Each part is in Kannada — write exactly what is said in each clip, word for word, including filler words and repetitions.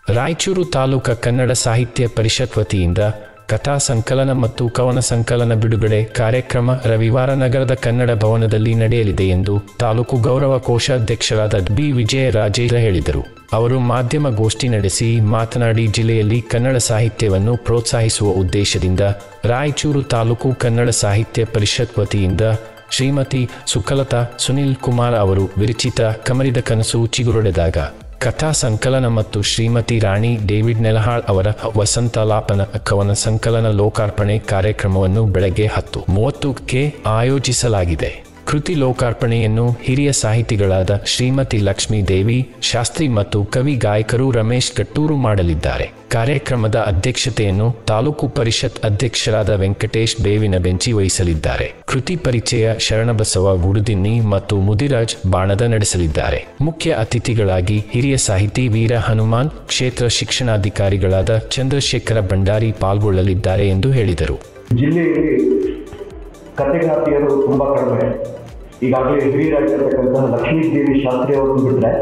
ರಾಯಚೂರು ತಾಲೂಕು ಕನ್ನಡ ಸಾಹಿತ್ಯ ಪರಿಷತ್ ವತಿಯಿಂದ ಕಥಾ ಸಂಕಲನ ಮತ್ತು ಕವನ ಸಂಕಲನ ಬಿಡುಗಡೆ ಕಾರ್ಯಕ್ರಮ ರವಿವಾರ ನಗರದ ಕನ್ನಡ ಭವನದಲ್ಲಿ ನಡೆಯಲಿದೆ ಎಂದು ತಾಲೂಕು ಗೌರವ ಕೋಶಾಧ್ಯಕ್ಷರಾದ ಬಿ ವಿಜಯರಾಜೇಂದ್ರ ಹೇಳಿದರು. ಅವರು ಮಾಧ್ಯಮ ಗೋಷ್ಠಿ ನಡೆಸಿ ಮಾತನಾಡಿ, ಜಿಲ್ಲೆಯಲ್ಲಿ ಕನ್ನಡ ಸಾಹಿತ್ಯವನ್ನು ಪ್ರೋತ್ಸಾಹಿಸುವ ಉದ್ದೇಶದಿಂದ ರಾಯಚೂರು ತಾಲೂಕು ಕನ್ನಡ ಸಾಹಿತ್ಯ ಪರಿಷತ್ ವತಿಯಿಂದ ಶ್ರೀಮತಿ ಸುಕಲತಾ ಸುನಿಲ್ ಕುಮಾರ್ ಅವರು ವಿರಚಿತ ಕಮರಿದ ಕನಸು ಚಿಗುರೊಡೆದಾಗ ಕಥಾ ಸಂಕಲನ ಮತ್ತು ಶ್ರೀಮತಿ ರಾಣಿ ಡೇವಿಡ್ ನೆಲಹಾಳ್ ಅವರ ವಸಂತಾಲಾಪನ ಕವನ ಸಂಕಲನ ಲೋಕಾರ್ಪಣೆ ಕಾರ್ಯಕ್ರಮವನ್ನು ಬೆಳಗ್ಗೆ ಹತ್ತು ಮೂವತ್ತಕ್ಕೆ ಆಯೋಜಿಸಲಾಗಿದೆ. ಕೃತಿ ಲೋಕಾರ್ಪಣೆಯನ್ನು ಹಿರಿಯ ಸಾಹಿತಿಗಳಾದ ಶ್ರೀಮತಿ ಲಕ್ಷ್ಮೀ ದೇವಿ ಶಾಸ್ತ್ರಿ ಮತ್ತು ಕವಿ ಗಾಯಕರು ರಮೇಶ್ ಕಟ್ಟೂರು ಮಾಡಲಿದ್ದಾರೆ. ಕಾರ್ಯಕ್ರಮದ ಅಧ್ಯಕ್ಷತೆಯನ್ನು ತಾಲೂಕು ಪರಿಷತ್ ಅಧ್ಯಕ್ಷರಾದ ವೆಂಕಟೇಶ್ ಬೇವಿನ ಬೆಂಚಿ ವಹಿಸಲಿದ್ದಾರೆ. ಕೃತಿ ಪರಿಚಯ ಶರಣಬಸವ ಗುಡುದಿನ್ನಿ ಮತ್ತು ಮುದಿರಾಜ್ ಬಾಣದ ನಡೆಸಲಿದ್ದಾರೆ. ಮುಖ್ಯ ಅತಿಥಿಗಳಾಗಿ ಹಿರಿಯ ಸಾಹಿತಿ ವೀರ ಹನುಮಾನ್, ಕ್ಷೇತ್ರ ಶಿಕ್ಷಣಾಧಿಕಾರಿಗಳಾದ ಚಂದ್ರಶೇಖರ ಭಂಡಾರಿ ಪಾಲ್ಗೊಳ್ಳಲಿದ್ದಾರೆ ಎಂದು ಹೇಳಿದರು. ಜಿಲ್ಲೆಯಲ್ಲಿ ಕಥೆಗಾರ್ತಿಯರು ತುಂಬ ಕಡಿಮೆ. ಈಗಾಗಲೇ ಹಿರಿಯರಾಗಿರ್ತಕ್ಕಂತಹ ಲಕ್ಷ್ಮೀ ದೇವಿ ಶಾಸ್ತ್ರಿ ಅವರನ್ನು ಬಿಟ್ಟರೆ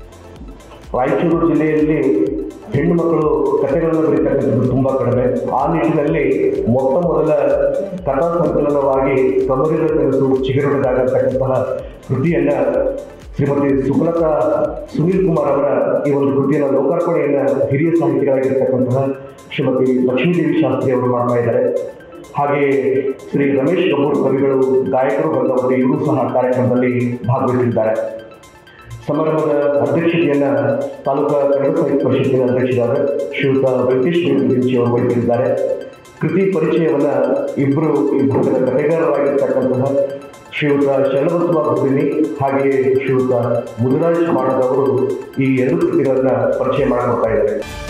ರಾಯಚೂರು ಜಿಲ್ಲೆಯಲ್ಲಿ ಹೆಣ್ಣು ಮಕ್ಕಳು ಕಥೆಗಳನ್ನು ಬರೀತಕ್ಕಂಥದ್ದು ತುಂಬ ಕಡಿಮೆ. ಆ ನಿಟ್ಟಿನಲ್ಲಿ ಮೊತ್ತ ಮೊದಲ ಕಥಾ ಸಂಕಲನವಾಗಿ ಕಮರಿದ ಕನಸು ಚಿಗುರೊಡೆದಾಗತಕ್ಕಂತಹ ಕೃತಿಯನ್ನು ಶ್ರೀಮತಿ ಸುಕಲತಾ ಸುನಿಲ್ ಕುಮಾರ್ ಅವರ ಈ ಒಂದು ಕೃತಿಯನ್ನು ಲೋಕಾರ್ಪಣೆಯನ್ನು ಹಿರಿಯ ಸಾಹಿತಿಗಳಾಗಿರ್ತಕ್ಕಂತಹ ಶ್ರೀಮತಿ ಲಕ್ಷ್ಮೀದೇವಿ ಶಾಸ್ತ್ರಿ ಅವರು ಮಾಡ್ತಾ ಇದ್ದಾರೆ. ಹಾಗೆಯೇ ಶ್ರೀ ರಮೇಶ್ ಕಪೂರ್ ಕವಿಗಳು ಗಾಯಕರು ಬಂದವರು ಇವರು ಸಹ ಕಾರ್ಯಕ್ರಮದಲ್ಲಿ ಭಾಗವಹಿಸಿದ್ದಾರೆ. ಸಮಾರಂಭದ ಅಧ್ಯಕ್ಷತೆಯನ್ನು ತಾಲೂಕಾ ಕನ್ನಡ ಸಾಹಿತ್ಯ ಪರಿಷತ್ತಿನ ಅಧ್ಯಕ್ಷರಾದ ಶ್ರೀಯುತ ವೆಂಕಟೇಶ್ ಬೆಂಚಿ ಅವರು ವಹಿಸಲಿದ್ದಾರೆ. ಕೃತಿ ಪರಿಚಯವನ್ನು ಇಬ್ಬರು ಈ ಭಾಗದ ಕಥೆಗಾರರಾಗಿರ್ತಕ್ಕಂತಹ ಶ್ರೀಯುತ ಶರಣಬಸವ ಗುಡುದಿನ್ನಿ ಹಾಗೆಯೇ ಶ್ರೀಯುತ ಮುದಿರಾಜ್ ಬಾಣದವರು ಈ ಎರಡು ಕೃತಿಗಳನ್ನು ಪರಿಚಯ ಮಾಡಿಕೊಡ್ತಾ ಇದ್ದಾರೆ.